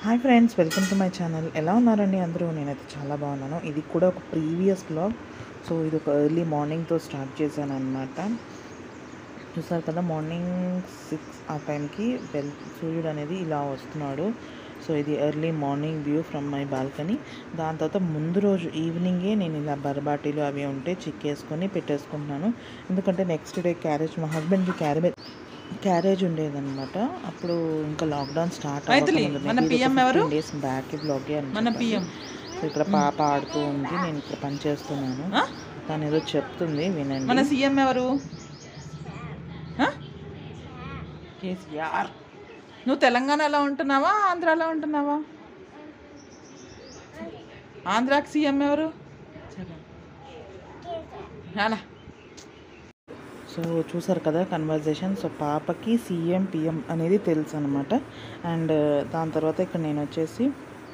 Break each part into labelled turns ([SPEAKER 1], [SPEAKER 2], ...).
[SPEAKER 1] Hi friends, welcome to my channel. ఎలా ఉన్నారండి అందరూ? నేనైతే చాలా బాగున్నాను. ఇది కూడా ఒక ప్రీవియస్ బ్లాగ్. సో ఇది ఒక ఎర్లీ మార్నింగ్తో స్టార్ట్ చేశాను అనమాట. చూసారు కదా, మార్నింగ్ 6 ఆ టైంకి సూర్యుడు అనేది ఇలా వస్తున్నాడు. సో ఇది early morning view from my balcony. దాని తర్వాత ముందు రోజు ఈవినింగే నేను ఇలా బర్బాటీలు అవి ఉంటే చిక్కేసుకొని పెట్టేసుకుంటున్నాను. ఎందుకంటే నెక్స్ట్ డే క్యారేజ్, మా హస్బెండ్కి క్యారేజ్ ఉండేదన్నమాట. అప్పుడు ఇంకా లాక్డౌన్ స్టార్ట్ అవ్వకముందు డేస్ బ్యాక్ బ్లాగే అని. సో ఇక్కడ పాప ఆడుతూ ఉంది, నేను ఇక్కడ పని చేస్తున్నాను. తను ఏదో చెప్తుంది, వినండి.
[SPEAKER 2] మన సీఎం ఎవరు? కేసీఆర్. నువ్వు తెలంగాణలో ఉంటున్నావా, ఆంధ్రాలో ఉంటున్నావా? ఆంధ్రాకి సీఎం ఎవరు? అలా.
[SPEAKER 1] సో చూసారు కదా కన్వర్జేషన్. సో పాపకి సీఎం పిఎం అనేది తెలుసు అనమాట. అండ్ దాని తర్వాత ఇక్కడ నేను వచ్చేసి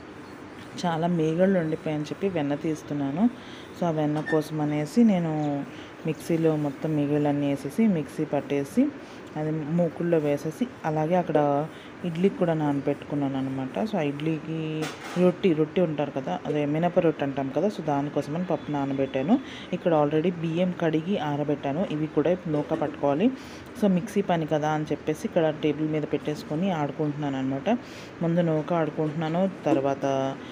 [SPEAKER 1] చాలా మేగళ్ళు ఉండిపోయాయని చెప్పి వెన్న తీస్తున్నాను. సో ఆ వెన్న కోసం అనేసి నేను మిక్సీలో మొత్తం మిగిలిలన్నీ వేసేసి మిక్సీ పట్టేసి అది మూకుల్లో వేసేసి, అలాగే అక్కడ ఇడ్లీకి కూడా నానబెట్టుకున్నాను అనమాట. సో ఆ ఇడ్లీకి రొట్టి ఉంటారు కదా, అదే మినప రొట్టి అంటాం కదా, సో దానికోసమని పప్పు నానబెట్టాను. ఇక్కడ ఆల్రెడీ బియ్యం కడిగి ఆరబెట్టాను. ఇవి కూడా ఇప్పుడు నూక పట్టుకోవాలి. సో మిక్సీ పని కదా అని చెప్పేసి ఇక్కడ టేబుల్ మీద పెట్టేసుకొని ఆడుకుంటున్నాను అనమాట. ముందు నూక ఆడుకుంటున్నాను, తర్వాత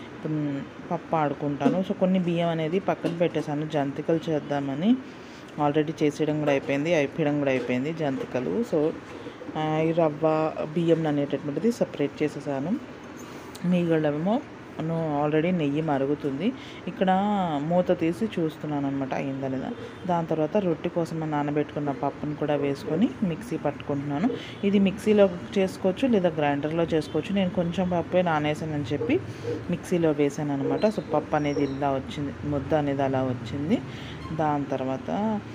[SPEAKER 1] పప్పు ఆడుకుంటాను. సో కొన్ని బియ్యం అనేది పక్కన పెట్టేశాను జంతికలు చేద్దామని. ఆల్రెడీ చేసేయడం కూడా అయిపోయింది జంతికలు. సో ఈ రవ్వ బియ్యం అనేటటువంటిది సపరేట్ చేసేసాను. మీగడేమో ఆల్రెడీ నెయ్యి మరుగుతుంది. ఇక్కడ మూత తీసి చూస్తున్నాను అనమాట అయిందా లేదా. దాని తర్వాత రొట్టె కోసం నానబెట్టుకున్న పప్పును కూడా వేసుకొని మిక్సీ పట్టుకుంటున్నాను. ఇది మిక్సీలో చేసుకోవచ్చు లేదా గ్రైండర్లో చేసుకోవచ్చు. నేను కొంచెం పప్పే నానేసానని చెప్పి మిక్సీలో వేసాను అనమాట. సో పప్పు అనేది ఇలా వచ్చింది, ముద్ద అనేది అలా వచ్చింది. దాని తర్వాత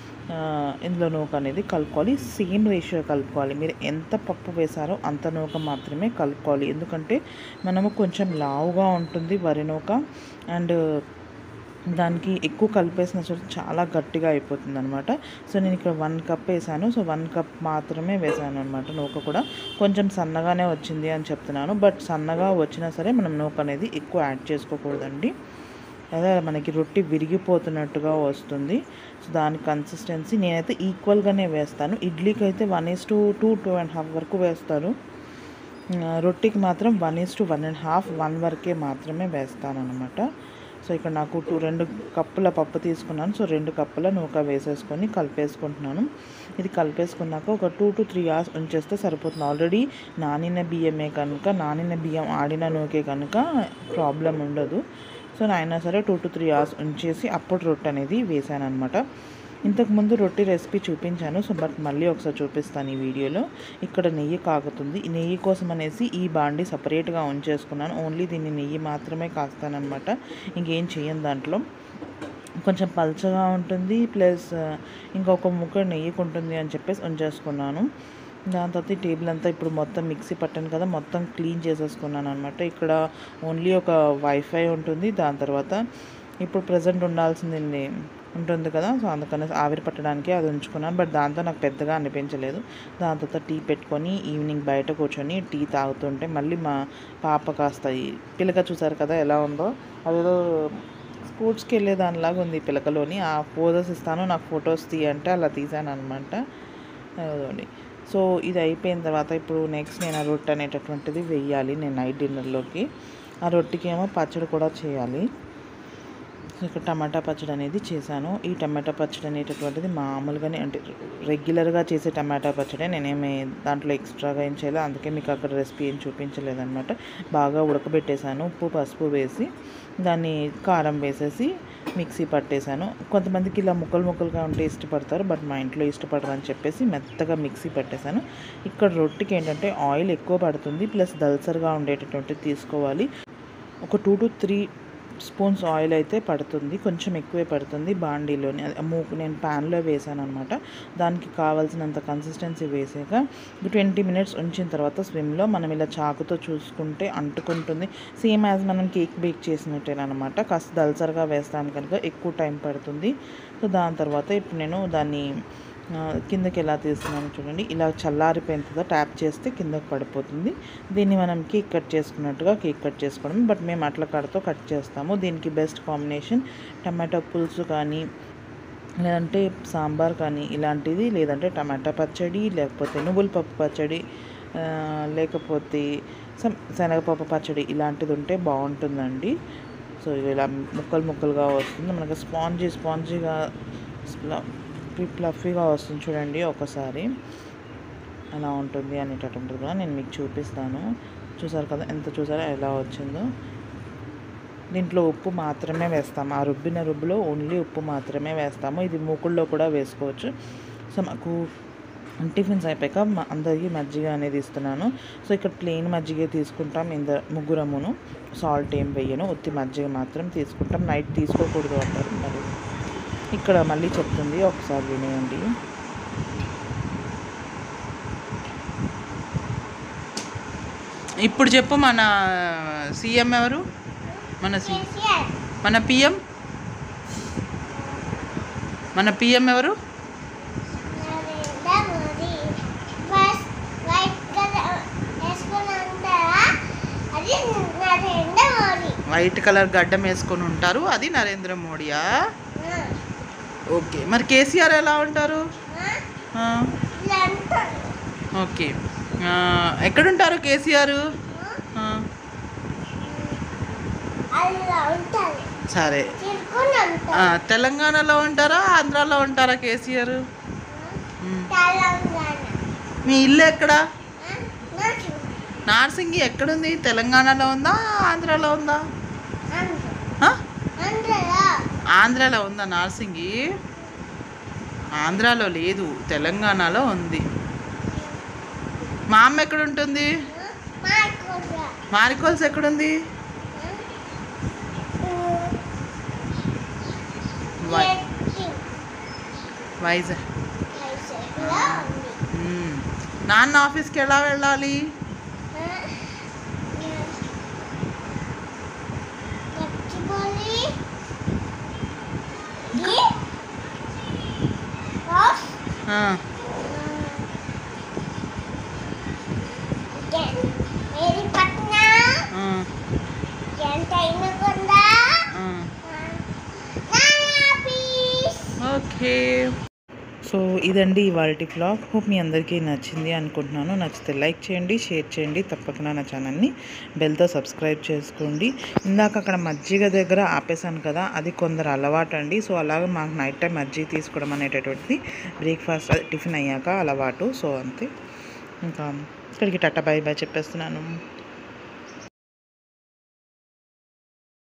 [SPEAKER 1] ఇందులో నూక అనేది కలుపుకోవాలి. సేమ్ రేషియో కలుపుకోవాలి. మీరు ఎంత పప్పు వేసారో అంత నూక మాత్రమే కలుపుకోవాలి. ఎందుకంటే మనము కొంచెం లావుగా ఉంటుంది వరి నూక, అండ్ దానికి ఎక్కువ కలిపేసిన చోట చాలా గట్టిగా అయిపోతుంది అనమాట. సో నేను ఇక్కడ 1 కప్ వేసాను. సో 1 కప్ మాత్రమే వేసాను అనమాట. నూక కూడా కొంచెం సన్నగానే వచ్చింది అని చెప్తున్నాను. బట్ సన్నగా వచ్చినా సరే మనం నూక అనేది ఎక్కువ యాడ్ చేసుకోకూడదండి. అదే మనకి రొట్టె విరిగిపోతున్నట్టుగా వస్తుంది. సో దాని కన్సిస్టెన్సీ నేనైతే ఈక్వల్గానే వేస్తాను. ఇడ్లీకి అయితే 1:2, 2.5 వరకు వేస్తాను. రొట్టెకి మాత్రం 1:1.5, 1 వరకే మాత్రమే వేస్తాను అనమాట. సో ఇక్కడ నాకు 2 కప్పుల పప్పు తీసుకున్నాను. సో 2 కప్పుల నూక వేసేసుకొని కలిపేసుకుంటున్నాను. ఇది కలిపేసుకున్నాక ఒక 2 to 3 hours ఉంచేస్తే సరిపోతుంది. ఆల్రెడీ నానిన బియ్యం ఆడిన నూకే కనుక ప్రాబ్లం ఉండదు. సో అయినా సరే 2 to 3 hours ఉంచేసి అప్పుడు రొట్టె అనేది వేసాను అనమాట. ఇంతకుముందు రొట్టె రెసిపీ చూపించాను. సో బట్ మళ్ళీ ఒకసారి చూపిస్తాను ఈ వీడియోలో. ఇక్కడ నెయ్యి కాగుతుంది. ఈ నెయ్యి కోసం అనేసి ఈ బాండి సపరేట్గా ఉంచేసుకున్నాను. ఓన్లీ దీన్ని నెయ్యి మాత్రమే కాస్తానమాట, ఇంకేం చేయను. దాంట్లో కొంచెం పల్చగా ఉంటుంది, ప్లస్ ఇంకొక ముక్క నెయ్యికి ఉంటుంది అని చెప్పేసి ఉంచేసుకున్నాను. దాని తర్వాత ఈ టేబుల్ అంతా ఇప్పుడు మొత్తం మిక్సీ పట్టాను కదా, మొత్తం క్లీన్ చేసేసుకున్నాను అనమాట. ఇక్కడ ఓన్లీ ఒక వైఫై ఉంటుంది. దాని తర్వాత ఇప్పుడు ప్రజెంట్ ఉండాల్సింది ఉంటుంది కదా, సో అందుకని ఆవిరి పట్టడానికి అది ఉంచుకున్నాను. బట్ దాంతో నాకు పెద్దగా అనిపించలేదు. దాని తర్వాత టీ పెట్టుకొని ఈవినింగ్ బయట కూర్చొని టీ తాగుతుంటే మళ్ళీ మా పాప కాస్త ఈ పిల్లక చూసారు కదా ఎలా ఉందో, అదేదో స్పోర్ట్స్కి వెళ్ళే దానిలాగా ఉంది ఈ పిల్లకలోని. ఆ పోజెస్ ఇస్తాను, నాకు ఫొటోస్ తీయంటే అలా తీసాను అనమాట. అదండి. సో ఇది అయిపోయిన తర్వాత ఇప్పుడు నెక్స్ట్ నేను ఆ రొట్టె అనేటటువంటిది వేయాలి నేను నైట్ డిన్నర్లోకి. ఆ రొట్టెకి ఏమో పచ్చడి కూడా చేయాలి. సో ఇక్కడ టమాటా పచ్చడి అనేది చేశాను. ఈ టమాటా పచ్చడి అనేటటువంటిది మామూలుగానే, అంటే రెగ్యులర్గా చేసే టమాటా పచ్చడి. నేనేమి దాంట్లో ఎక్స్ట్రాగా ఏం చేయలేదు, అందుకే మీకు అక్కడ రెసిపీ ఏం చూపించలేదన్నమాట. బాగా ఉడకబెట్టేశాను, ఉప్పు పసుపు వేసి దాన్ని కారం వేసేసి మిక్సీ పట్టేశాను. కొంతమందికి ఇలా ముక్కలుగా ఉంటే ఇష్టపడతారు, బట్ మా ఇంట్లో ఇష్టపడరు అని చెప్పేసి మెత్తగా మిక్సీ పట్టేశాను. ఇక్కడ రొట్టెకి ఏంటంటే ఆయిల్ ఎక్కువ పడుతుంది, ప్లస్ దల్సర్గా ఉండేటటువంటిది తీసుకోవాలి. ఒక 2 to 3 స్పూన్స్ ఆయిల్ అయితే పడుతుంది, కొంచెం ఎక్కువే పడుతుంది బాండీలోని. నేను ప్యాన్లో వేసాను అనమాట. దానికి కావాల్సినంత కన్సిస్టెన్సీ వేసాక 20 minutes ఉంచిన తర్వాత స్విమ్లో మనం ఇలా చాకుతో చూసుకుంటే అంటుకుంటుంది. సేమ్ యాజ్ మనం కేక్ బేక్ చేసినట్టేనమాట. కాస్త దల్సర్గా వేస్తాం కనుక ఎక్కువ టైం పడుతుంది. సో దాని తర్వాత ఇప్పుడు నేను దాన్ని కిందకి ఎలా తీస్తున్నాను చూడండి. ఇలా చల్లారిపోయిన తర్వాత ట్యాప్ చేస్తే కిందకి పడిపోతుంది. దీన్ని మనం కేక్ కట్ చేసుకున్నట్టుగా కేక్ కట్ చేసుకోవడం. బట్ మేము అట్ల కాడతో కట్ చేస్తాము. దీనికి బెస్ట్ కాంబినేషన్ టమాటో పులుసు కానీ, లేదంటే సాంబార్ కానీ ఇలాంటిది, లేదంటే టమాటా పచ్చడి, లేకపోతే నువ్వుల పప్పు పచ్చడి, లేకపోతే శనగపప్పు పచ్చడి ఇలాంటిది ఉంటే బాగుంటుందండి. సో ఇలా ముక్కలు ముక్కలుగా వస్తుంది, మనకు స్పాంజీగా ఫ్లఫీగా వస్తుంది చూడండి. ఒకసారి అలా ఉంటుంది అనేటటువంటిది కూడా నేను మీకు చూపిస్తాను. చూసారు కదా, చూసారా ఎలా వచ్చిందో. దీంట్లో ఉప్పు మాత్రమే వేస్తాము. ఆ రుబ్బులో ఓన్లీ ఉప్పు మాత్రమే వేస్తాము. ఇది మూకుల్లో కూడా వేసుకోవచ్చు. సో మాకు టిఫిన్స్ అయిపోయాక అందరికీ మజ్జిగ అనేది ఇస్తున్నాను. సో ఇక్కడ ప్లెయిన్ మజ్జిగ తీసుకుంటాం ముగ్గురమును. సాల్ట్ ఏం వేయను, ఉత్తి మజ్జిగ మాత్రం తీసుకుంటాం. నైట్ తీసుకోకూడదు అంటారు, మరి ఇక్కడ మళ్ళీ చెప్తుంది, ఒకసారి వినేయండి.
[SPEAKER 2] ఇప్పుడు చెప్పు, మన సీఎం ఎవరు? మన పిఎం ఎవరు? వైట్ కలర్ గడ్డం వేసుకొని ఉంటారు, అది నరేంద్ర మోడీయా? ఓకే, మరి కేసీఆర్ ఎలా ఉంటారు? ఓకే, ఎక్కడుంటారు కేసీఆర్? సరే, తెలంగాణలో ఉంటారా, ఆంధ్రాలో ఉంటారా కేసీఆర్? మీ ఇల్లు ఎక్కడ? నార్సింగి ఎక్కడుంది? తెలంగాణలో ఉందా, ఆంధ్రాలో ఉందా? ఆంధ్రాలో ఉందా నార్సింగి? ఆంధ్రాలో లేదు, తెలంగాణలో ఉంది. మా అమ్మ ఎక్కడ ఉంటుంది? మారికోల్స్ ఎక్కడుంది? వైజాగ్. నాన్న ఆఫీస్కి ఎలా వెళ్ళాలి? ఓకే,
[SPEAKER 1] సో ఇదండి ఇవాళ వ్లాగ్. హోప్ మీ అందరికీ నచ్చింది అనుకుంటున్నాను. నచ్చితే లైక్ చేయండి, షేర్ చేయండి, తప్పకుండా నా ఛానల్ని బెల్తో సబ్స్క్రైబ్ చేసుకోండి. ఇందాక అక్కడ మజ్జిగ దగ్గర ఆపేసాను కదా, అది కొందరు అలవాటు అండి. సో అలాగే మాకు నైట్ టైం మజ్జిగ తీసుకోవడం అనేటటువంటిది బ్రేక్ఫాస్ట్ టిఫిన్ అయ్యాక అలవాటు. సో అంతే, ఇంకా ఇక్కడికి టాటా బై బై చెప్పేస్తున్నాను.